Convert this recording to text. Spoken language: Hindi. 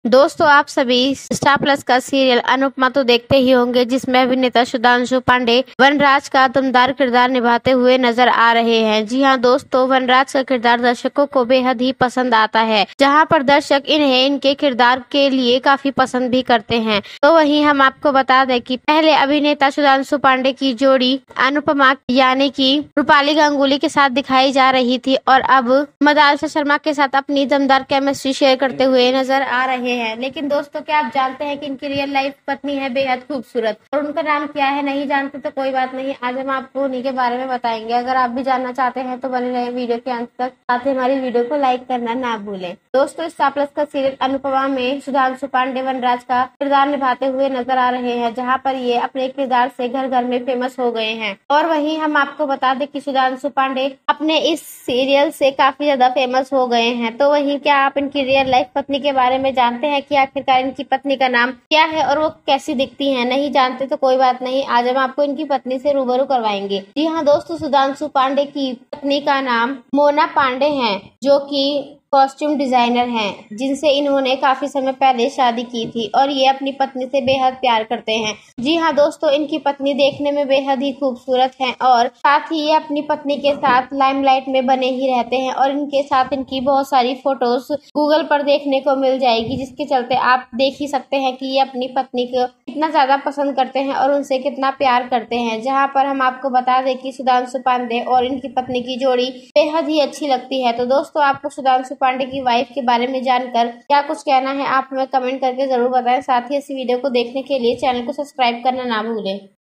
दोस्तों आप सभी स्टार प्लस का सीरियल अनुपमा तो देखते ही होंगे, जिसमें अभिनेता सुधांशु पांडे वनराज का दमदार किरदार निभाते हुए नजर आ रहे हैं। जी हां दोस्तों, वनराज का किरदार दर्शकों को बेहद ही पसंद आता है, जहां पर दर्शक इन्हें इनके किरदार के लिए काफी पसंद भी करते हैं। तो वहीं हम आपको बता दें कि पहले अभिनेता सुधांशु पांडे की जोड़ी अनुपमा यानी कि रूपाली गांगुली के साथ दिखाई जा रही थी, और अब मदालसा शर्मा के साथ अपनी दमदार केमिस्ट्री शेयर करते हुए नजर आ रहे हैं। लेकिन दोस्तों, क्या आप जानते हैं कि इनकी रियल लाइफ पत्नी है बेहद खूबसूरत, और उनका नाम क्या है? नहीं जानते तो कोई बात नहीं, आज हम आपको उन्हीं के बारे में बताएंगे। अगर आप भी जानना चाहते हैं तो बने रहे वीडियो के अंत तक, साथ ही हमारी वीडियो को लाइक करना ना भूलें। दोस्तों, स्टार प्लस का सीरियल अनुपमा में सुधांशु पांडे वनराज का किरदार निभाते हुए नजर आ रहे हैं, जहाँ पर ये अपने किरदार से घर घर में फेमस हो गए हैं। और वहीं हम आपको बता दें कि सुधांशु पांडे अपने इस सीरियल से काफी ज्यादा फेमस हो गए हैं। तो वहीं क्या आप इनकी रियल लाइफ पत्नी के बारे में जानते हैं कि आखिरकार इनकी पत्नी का नाम क्या है और वो कैसी दिखती है? नहीं जानते तो कोई बात नहीं, आज हम आपको इनकी पत्नी से रूबरू करवाएंगे। जी हाँ दोस्तों, सुधांशु पांडे की पत्नी का नाम मोना पांडे है, जो कि कॉस्ट्यूम डिजाइनर हैं, जिनसे इन्होंने काफी समय पहले शादी की थी, और ये अपनी पत्नी से बेहद प्यार करते हैं। जी हाँ दोस्तों, इनकी पत्नी देखने में बेहद ही खूबसूरत है, और साथ ही ये अपनी पत्नी के साथ लाइमलाइट में बने ही रहते हैं, और इनके साथ इनकी बहुत सारी फोटोज गूगल पर देखने को मिल जाएगी, जिसके चलते आप देख ही सकते हैं कि ये अपनी पत्नी को कितना ज्यादा पसंद करते हैं और उनसे कितना प्यार करते हैं। जहाँ पर हम आपको बता दें कि सुधांशु पांडे और इनकी पत्नी की जोड़ी बेहद ही अच्छी लगती है। तो दोस्तों, आपको सुधांशु पांडे की वाइफ के बारे में जानकर क्या कुछ कहना है, आप हमें कमेंट करके जरूर बताएं। साथ ही इस वीडियो को देखने के लिए चैनल को सब्सक्राइब करना ना भूलें।